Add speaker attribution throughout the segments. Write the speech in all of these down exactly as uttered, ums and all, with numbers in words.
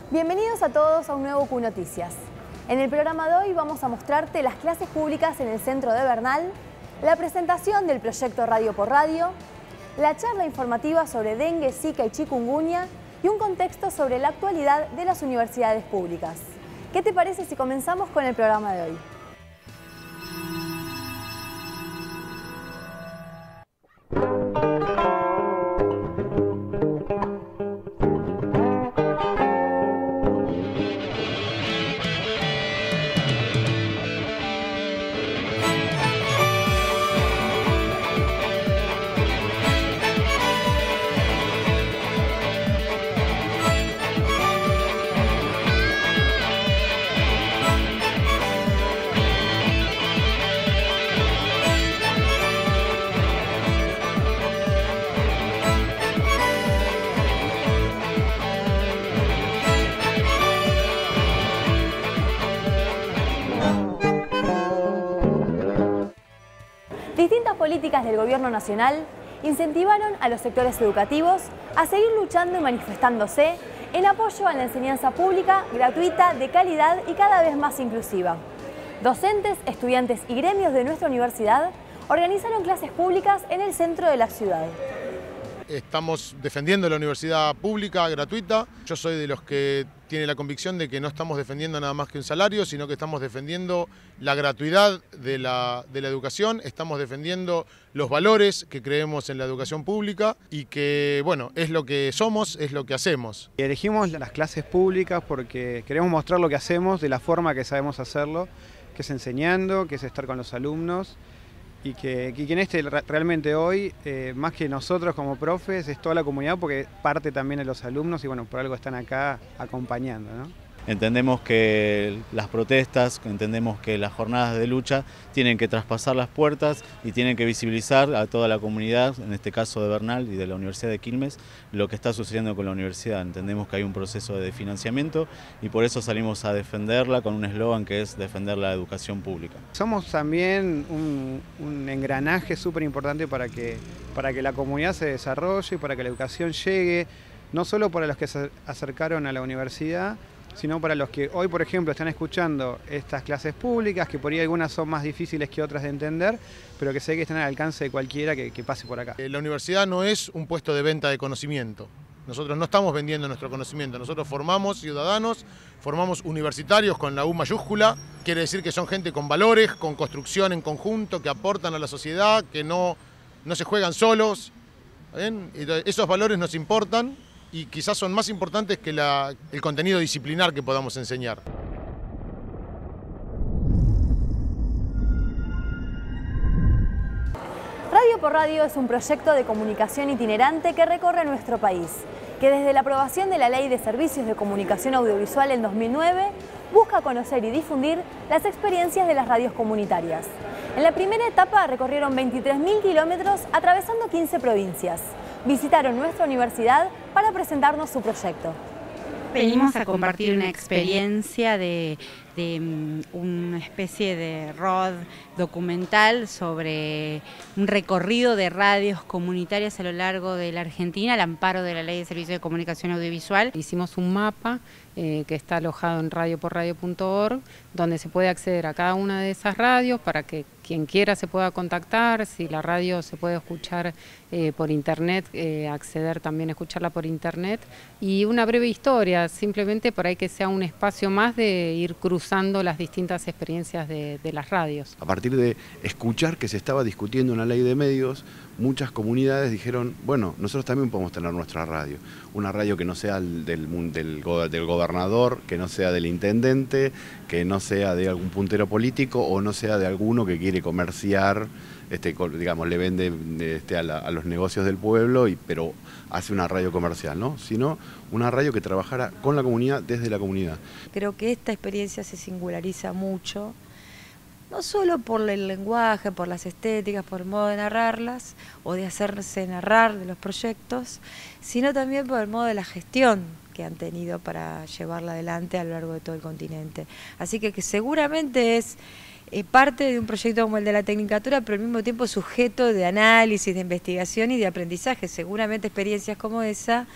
Speaker 1: Bienvenidos a todos a un nuevo Q Noticias. En el programa de hoy vamos a mostrarte las clases públicas en el centro de Bernal, la presentación del proyecto Radio por Radio, la charla informativa sobre dengue, zika y chikungunya y un contexto sobre la actualidad de las universidades públicas. ¿Qué te parece si comenzamos con el programa de hoy? Distintas políticas del Gobierno Nacional incentivaron a los sectores educativos a seguir luchando y manifestándose en apoyo a la enseñanza pública, gratuita, de calidad y cada vez más inclusiva. Docentes, estudiantes y gremios de nuestra universidad organizaron clases públicas en el centro de la ciudad.
Speaker 2: Estamos defendiendo la universidad pública, gratuita. Yo soy de los que tiene la convicción de que no estamos defendiendo nada más que un salario, sino que estamos defendiendo la gratuidad de la, de la educación, estamos defendiendo los valores que creemos en la educación pública y que, bueno, es lo que somos, es lo que hacemos.
Speaker 3: Elegimos las clases públicas porque queremos mostrar lo que hacemos de la forma que sabemos hacerlo, que es enseñando, que es estar con los alumnos. Y que, y que en este realmente hoy, eh, más que nosotros como profes, es toda la comunidad porque parte también de los alumnos y bueno, por algo están acá acompañando, ¿no?
Speaker 4: Entendemos que las protestas, entendemos que las jornadas de lucha tienen que traspasar las puertas y tienen que visibilizar a toda la comunidad, en este caso de Bernal y de la Universidad de Quilmes, lo que está sucediendo con la universidad. Entendemos que hay un proceso de financiamiento y por eso salimos a defenderla con un eslogan que es defender la educación pública.
Speaker 3: Somos también un, un engranaje súper importante para que, para que la comunidad se desarrolle, para que la educación llegue, no solo para los que se acercaron a la universidad, sino para los que hoy, por ejemplo, están escuchando estas clases públicas, que por ahí algunas son más difíciles que otras de entender, pero que sé que están al alcance de cualquiera que, que pase por acá.
Speaker 2: La universidad no es un puesto de venta de conocimiento. Nosotros no estamos vendiendo nuestro conocimiento, nosotros formamos ciudadanos, formamos universitarios con la U mayúscula, quiere decir que son gente con valores, con construcción en conjunto, que aportan a la sociedad, que no, no se juegan solos. ¿Ven? Esos valores nos importan y quizás son más importantes que la, el contenido disciplinar que podamos enseñar.
Speaker 1: Radio por Radio es un proyecto de comunicación itinerante que recorre nuestro país, que desde la aprobación de la Ley de Servicios de Comunicación Audiovisual en dos mil nueve busca conocer y difundir las experiencias de las radios comunitarias. En la primera etapa recorrieron veintitrés mil kilómetros atravesando quince provincias. Visitaron nuestra universidad para presentarnos su proyecto.
Speaker 5: Venimos a compartir una experiencia de, de um, una especie de road documental sobre un recorrido de radios comunitarias a lo largo de la Argentina al amparo de la Ley de Servicios de Comunicación Audiovisual.
Speaker 6: Hicimos un mapa eh, que está alojado en radio por radio punto org, donde se puede acceder a cada una de esas radios para que quien quiera se pueda contactar. Si la radio se puede escuchar eh, por internet, eh, acceder también a escucharla por internet. Y una breve historia, simplemente por ahí que sea un espacio más de ir cruzando las distintas experiencias de, de las radios.
Speaker 7: A partir de escuchar que se estaba discutiendo una ley de medios, muchas comunidades dijeron, bueno, nosotros también podemos tener nuestra radio. Una radio que no sea del, del, del, del gobernador, que no sea del intendente, que no sea de algún puntero político o no sea de alguno que quiere comerciar, este, digamos, le vende este, a, la, a los negocios del pueblo, y, pero hace una radio comercial, ¿no? Sino una radio que trabajara con la comunidad, desde la comunidad.
Speaker 8: Creo que esta experiencia se singulariza mucho, no solo por el lenguaje, por las estéticas, por el modo de narrarlas o de hacerse narrar de los proyectos, sino también por el modo de la gestión que han tenido para llevarla adelante a lo largo de todo el continente. Así que, que seguramente es eh, parte de un proyecto como el de la Tecnicatura, pero al mismo tiempo sujeto de análisis, de investigación y de aprendizaje. Seguramente experiencias como esa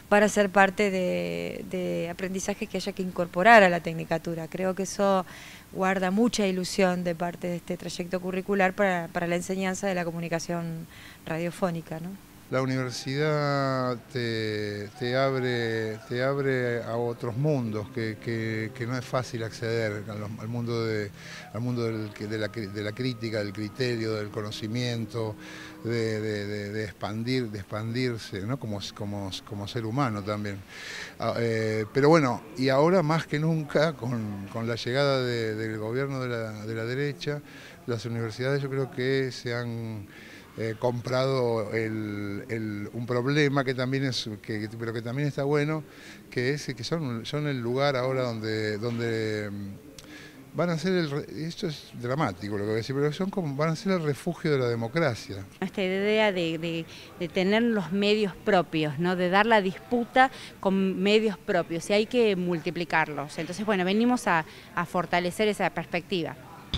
Speaker 8: para ser parte de, de aprendizaje que haya que incorporar a la tecnicatura. Creo que eso guarda mucha ilusión de parte de este trayecto curricular para, para la enseñanza de la comunicación radiofónica, ¿no?
Speaker 9: La universidad te, te, abre, te abre a otros mundos que, que, que no es fácil acceder al, al mundo, de, al mundo del, de, la, de la crítica, del criterio, del conocimiento, de, de, de, de, expandir, de expandirse, ¿no? como, como, como ser humano también. Eh, pero bueno, y ahora más que nunca, con, con la llegada de, del gobierno de la, de la derecha, las universidades yo creo que se han... Eh, comprado el, el, un problema que también es, que, pero que también está bueno, que es que son, son el lugar ahora donde, donde van a ser, el, esto es dramático lo que voy a decir, pero son como, van a ser el refugio de la democracia.
Speaker 5: Esta idea de, de, de tener los medios propios, ¿no? De dar la disputa con medios propios, y hay que multiplicarlos. Entonces, bueno, venimos a, a fortalecer esa perspectiva.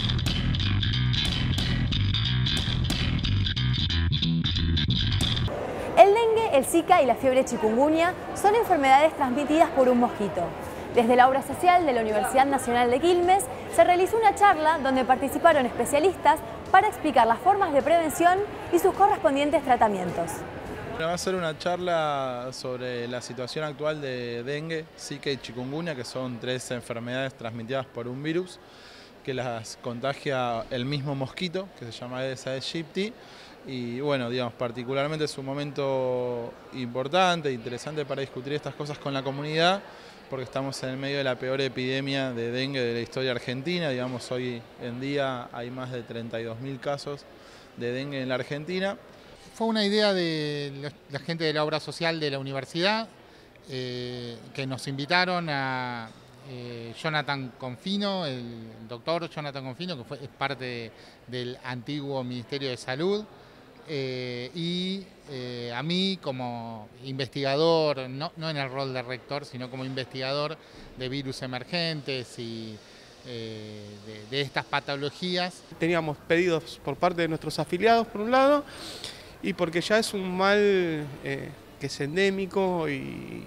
Speaker 1: El dengue, el zika y la fiebre chikungunya son enfermedades transmitidas por un mosquito. Desde la obra social de la Universidad Nacional de Quilmes se realizó una charla donde participaron especialistas para explicar las formas de prevención y sus correspondientes tratamientos.
Speaker 10: Va a ser una charla sobre la situación actual de dengue, zika y chikungunya, que son tres enfermedades transmitidas por un virus que las contagia el mismo mosquito, que se llama Aedes aegypti. Y bueno, digamos, particularmente es un momento importante, interesante para discutir estas cosas con la comunidad, porque estamos en el medio de la peor epidemia de dengue de la historia argentina. Digamos, hoy en día hay más de treinta y dos mil casos de dengue en la Argentina.
Speaker 11: Fue una idea de la gente de la obra social de la universidad, eh, que nos invitaron a eh, Jonathan Confino, el doctor Jonathan Confino, que fue, es parte de, del antiguo Ministerio de Salud. Eh, y eh, a mí como investigador, no, no en el rol de rector, sino como investigador de virus emergentes y eh, de, de estas patologías.
Speaker 12: Teníamos pedidos por parte de nuestros afiliados, por un lado, y porque ya es un mal eh, que es endémico y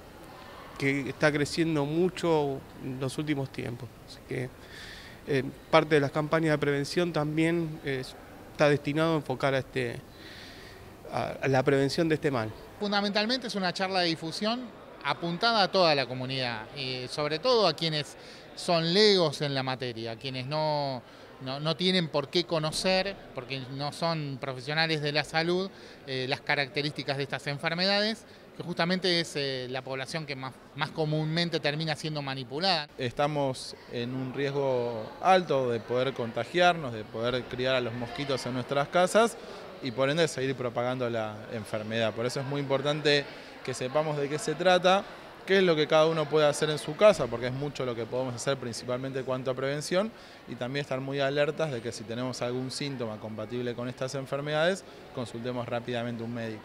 Speaker 12: que está creciendo mucho en los últimos tiempos. Así que eh, parte de las campañas de prevención también es está destinado a enfocar a, este, a la prevención de este mal.
Speaker 11: Fundamentalmente es una charla de difusión apuntada a toda la comunidad, y sobre todo a quienes son legos en la materia, a quienes no, no, no tienen por qué conocer, porque no son profesionales de la salud, eh, las características de estas enfermedades, que justamente es eh, la población que más, más comúnmente termina siendo manipulada.
Speaker 10: Estamos en un riesgo alto de poder contagiarnos, de poder criar a los mosquitos en nuestras casas y por ende seguir propagando la enfermedad. Por eso es muy importante que sepamos de qué se trata, qué es lo que cada uno puede hacer en su casa, porque es mucho lo que podemos hacer principalmente en cuanto a prevención, y también estar muy alertas de que si tenemos algún síntoma compatible con estas enfermedades, consultemos rápidamente a un médico.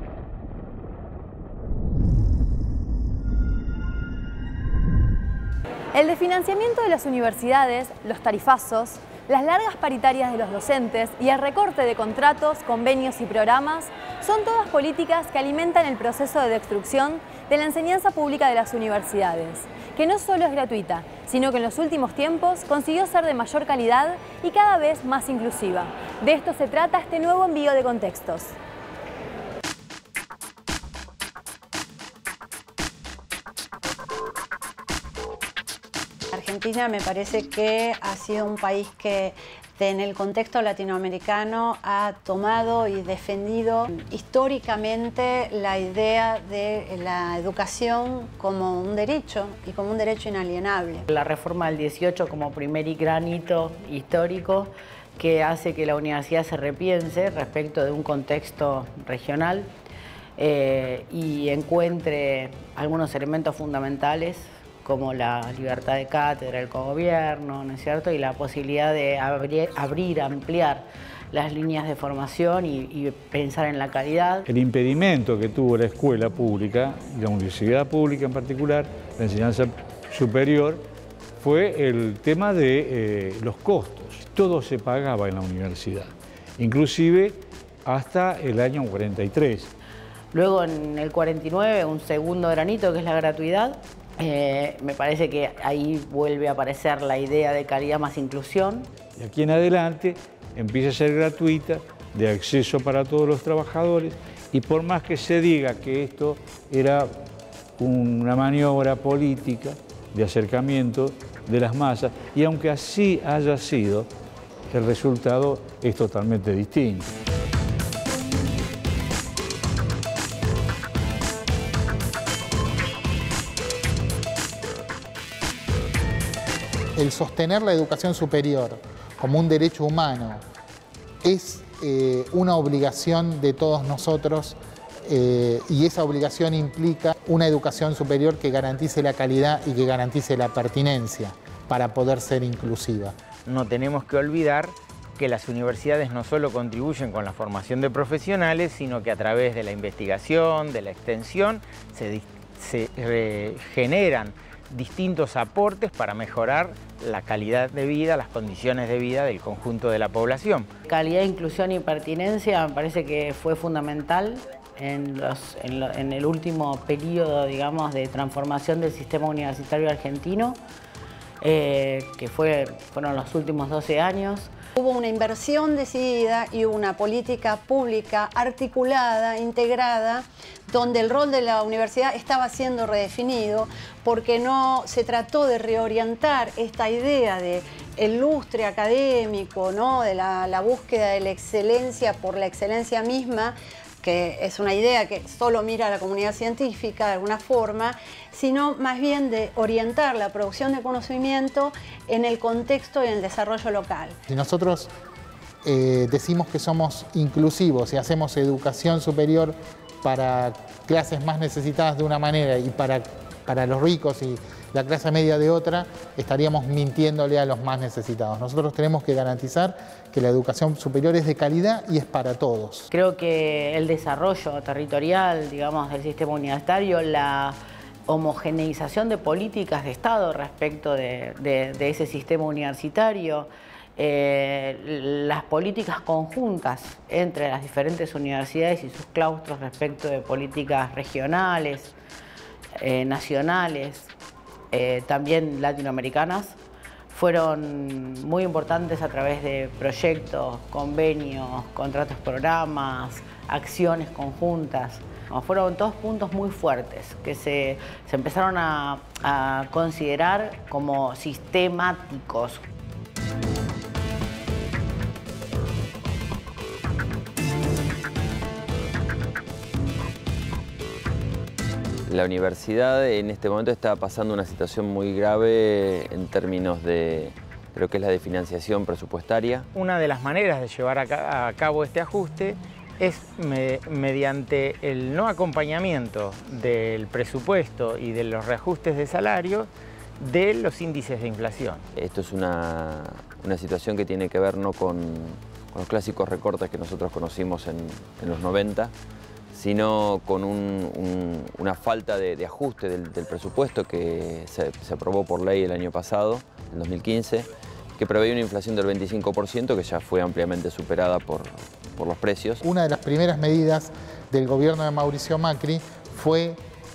Speaker 1: El desfinanciamiento de las universidades, los tarifazos, las largas paritarias de los docentes y el recorte de contratos, convenios y programas son todas políticas que alimentan el proceso de destrucción de la enseñanza pública de las universidades, que no solo es gratuita, sino que en los últimos tiempos consiguió ser de mayor calidad y cada vez más inclusiva. De esto se trata este nuevo envío de contextos.
Speaker 13: Argentina me parece que ha sido un país que en el contexto latinoamericano ha tomado y defendido históricamente la idea de la educación como un derecho y como un derecho inalienable.
Speaker 14: La reforma del dieciocho como primer y gran hito histórico que hace que la universidad se repiense respecto de un contexto regional eh, y encuentre algunos elementos fundamentales como la libertad de cátedra, el cogobierno, ¿no es cierto? Y la posibilidad de abrir, abrir ampliar las líneas de formación y, y pensar en la calidad.
Speaker 15: El impedimento que tuvo la escuela pública, y la universidad pública en particular, la enseñanza superior, fue el tema de eh, los costos. Todo se pagaba en la universidad, inclusive hasta el año cuarenta y tres.
Speaker 14: Luego en el cuarenta y nueve, un segundo granito que es la gratuidad. Eh, me parece que ahí vuelve a aparecer la idea de calidad más inclusión.
Speaker 15: Y aquí en adelante empieza a ser gratuita, de acceso para todos los trabajadores, y por más que se diga que esto era una maniobra política de acercamiento de las masas, y aunque así haya sido, el resultado es totalmente distinto.
Speaker 11: El sostener la educación superior como un derecho humano es eh, una obligación de todos nosotros eh, y esa obligación implica una educación superior que garantice la calidad y que garantice la pertinencia para poder ser inclusiva.
Speaker 16: No tenemos que olvidar que las universidades no solo contribuyen con la formación de profesionales, sino que a través de la investigación, de la extensión, se, se eh, generan distintos aportes para mejorar la calidad de vida, las condiciones de vida del conjunto de la población.
Speaker 14: Calidad, inclusión y pertinencia me parece que fue fundamental en, los, en, lo, en el último periodo, digamos, de transformación del sistema universitario argentino, eh, que fue, fueron los últimos doce años.
Speaker 13: Hubo una inversión decidida y una política pública articulada, integrada, donde el rol de la universidad estaba siendo redefinido porque no se trató de reorientar esta idea de el lustre académico, ¿no? de la, la búsqueda de la excelencia por la excelencia misma, que es una idea que solo mira a la comunidad científica de alguna forma, sino más bien de orientar la producción de conocimiento en el contexto y en el desarrollo local.
Speaker 11: Si nosotros eh, decimos que somos inclusivos y hacemos educación superior para clases más necesitadas de una manera y para, para los ricos y la clase media de otra, estaríamos mintiéndole a los más necesitados. Nosotros tenemos que garantizar que la educación superior es de calidad y es para todos.
Speaker 14: Creo que el desarrollo territorial, digamos, del sistema universitario, la homogeneización de políticas de Estado respecto de, de, de ese sistema universitario, eh, las políticas conjuntas entre las diferentes universidades y sus claustros respecto de políticas regionales, eh, nacionales, eh, también latinoamericanas, fueron muy importantes a través de proyectos, convenios, contratos programas, acciones conjuntas. Fueron todos puntos muy fuertes que se, se empezaron a, a considerar como sistemáticos.
Speaker 17: La universidad en este momento está pasando una situación muy grave en términos de creo que es la de financiación presupuestaria.
Speaker 16: Una de las maneras de llevar a cabo este ajuste es me, mediante el no acompañamiento del presupuesto y de los reajustes de salario de los índices de inflación.
Speaker 17: Esto es una, una situación que tiene que ver no con, con los clásicos recortes que nosotros conocimos en, en los noventa, sino con un, un, una falta de, de ajuste del, del presupuesto que se, se aprobó por ley el año pasado, en dos mil quince, que preveía una inflación del veinticinco por ciento que ya fue ampliamente superada por, por los precios.
Speaker 11: Una de las primeras medidas del gobierno de Mauricio Macri fue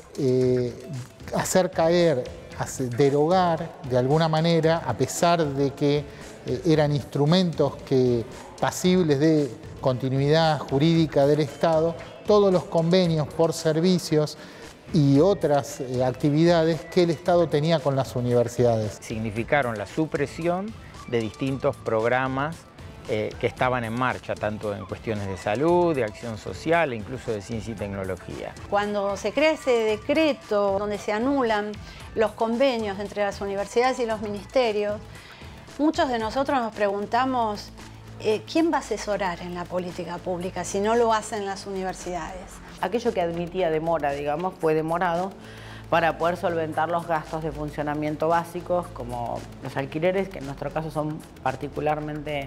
Speaker 11: eh, hacer caer, hacer, derogar de alguna manera, a pesar de que eh, eran instrumentos que, pasibles de continuidad jurídica del Estado, todos los convenios por servicios y otras eh, actividades que el Estado tenía con las universidades.
Speaker 16: Significaron la supresión de distintos programas eh, que estaban en marcha, tanto en cuestiones de salud, de acción social e incluso de ciencia y tecnología.
Speaker 13: Cuando se crea ese decreto donde se anulan los convenios entre las universidades y los ministerios, muchos de nosotros nos preguntamos eh, ¿quién va a asesorar en la política pública si no lo hacen las universidades?
Speaker 14: Aquello que admitía demora, digamos, fue demorado para poder solventar los gastos de funcionamiento básicos, como los alquileres, que en nuestro caso son particularmente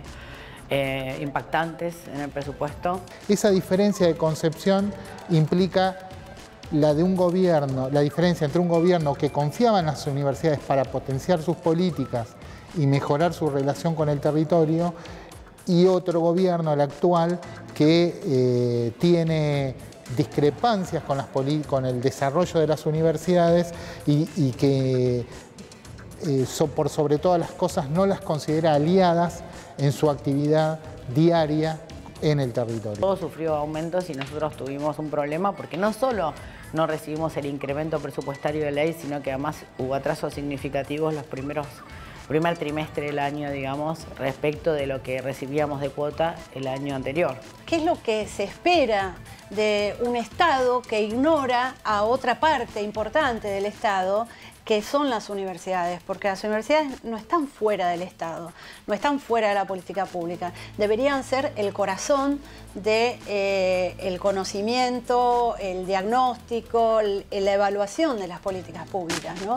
Speaker 14: eh, impactantes en el presupuesto.
Speaker 11: Esa diferencia de concepción implica la de un gobierno, la diferencia entre un gobierno que confiaba en las universidades para potenciar sus políticas y mejorar su relación con el territorio, y otro gobierno, el actual, que eh, tiene
Speaker 18: discrepancias con, las con el desarrollo de las universidades y, y que eh, so, por sobre todas las cosas no las considera aliadas en su actividad diaria en el territorio.
Speaker 14: Todo sufrió aumentos y nosotros tuvimos un problema porque no solo no recibimos el incremento presupuestario de ley, sino que además hubo atrasos significativos los primeros primer trimestre del año, digamos, respecto de lo que recibíamos de cuota el año anterior.
Speaker 13: ¿Qué es lo que se espera de un Estado que ignora a otra parte importante del Estado, que son las universidades? Porque las universidades no están fuera del Estado, no están fuera de la política pública. Deberían ser el corazón del de, eh, conocimiento, el diagnóstico, el, la evaluación de las políticas públicas, ¿no?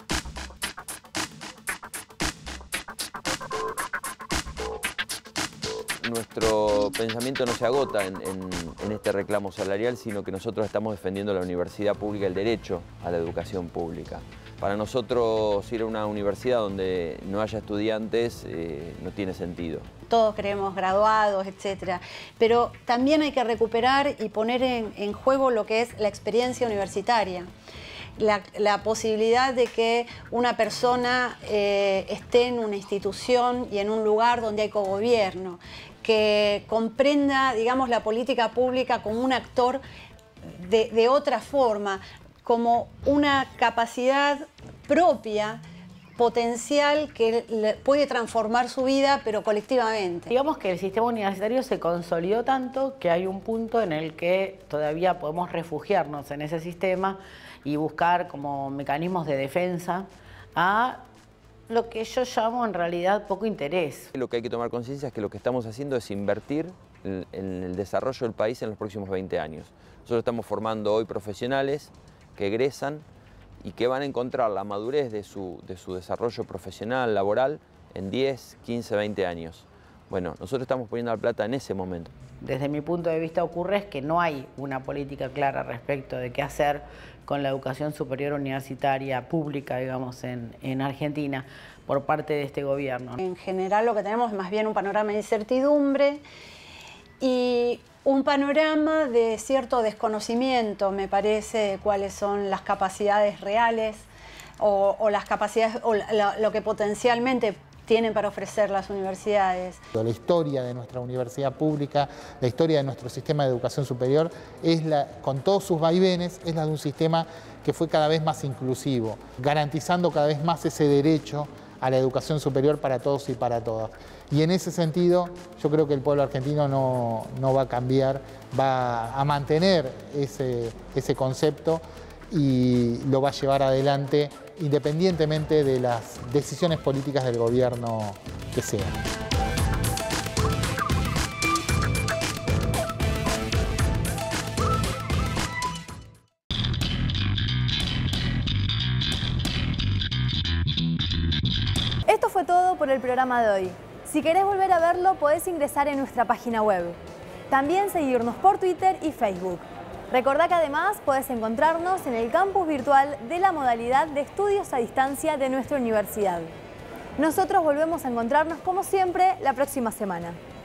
Speaker 17: Nuestro pensamiento no se agota en, en, en este reclamo salarial, sino que nosotros estamos defendiendo la universidad pública, el derecho a la educación pública. Para nosotros ir a una universidad donde no haya estudiantes eh, no tiene sentido.
Speaker 13: Todos queremos graduados, etcétera, pero también hay que recuperar y poner en, en juego lo que es la experiencia universitaria. La, la posibilidad de que una persona eh, esté en una institución y en un lugar donde hay cogobierno, que comprenda, digamos, la política pública como un actor de, de otra forma, como una capacidad propia, potencial, que puede transformar su vida, pero colectivamente.
Speaker 14: Digamos que el sistema universitario se consolidó tanto que hay un punto en el que todavía podemos refugiarnos en ese sistema y buscar como mecanismos de defensa a lo que yo llamo en realidad poco interés.
Speaker 17: Lo que hay que tomar conciencia es que lo que estamos haciendo es invertir en, en el desarrollo del país en los próximos veinte años. Nosotros estamos formando hoy profesionales que egresan y que van a encontrar la madurez de su, de su desarrollo profesional, laboral, en diez, quince, veinte años. Bueno, nosotros estamos poniendo la plata en ese momento.
Speaker 14: Desde mi punto de vista ocurre es que no hay una política clara respecto de qué hacer con la educación superior universitaria pública, digamos, en, en Argentina, por parte de este gobierno.
Speaker 13: En general lo que tenemos es más bien un panorama de incertidumbre y un panorama de cierto desconocimiento, me parece, de cuáles son las capacidades reales o, o las capacidades, o la, lo que potencialmente tienen para ofrecer las universidades.
Speaker 18: La historia de nuestra universidad pública, la historia de nuestro sistema de educación superior, es la, con todos sus vaivenes, es la de un sistema que fue cada vez más inclusivo, garantizando cada vez más ese derecho a la educación superior para todos y para todas. Y en ese sentido, yo creo que el pueblo argentino no, no va a cambiar, va a mantener ese, ese concepto y lo va a llevar adelante independientemente de las decisiones políticas del gobierno que sean.
Speaker 1: Esto fue todo por el programa de hoy. Si querés volver a verlo, podés ingresar en nuestra página web. También seguirnos por Twitter y Facebook. Recordá que además podés encontrarnos en el campus virtual de la modalidad de estudios a distancia de nuestra universidad. Nosotros volvemos a encontrarnos como siempre la próxima semana.